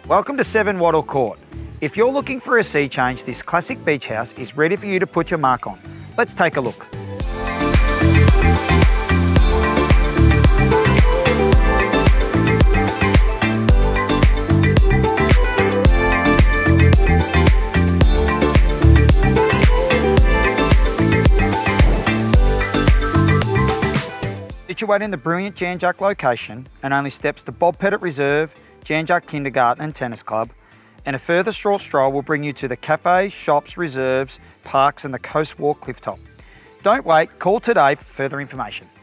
Welcome to 7 Wattle Court. If you're looking for a sea change, this classic beach house is ready for you to put your mark on. Let's take a look. Situated in the brilliant Jan Juc location and only steps to Bob Pettit Reserve, Jan Juc Kindergarten and Tennis Club, and a further short stroll will bring you to the cafes, shops, reserves, parks and the Coast Walk Clifftop. Don't wait, call today for further information.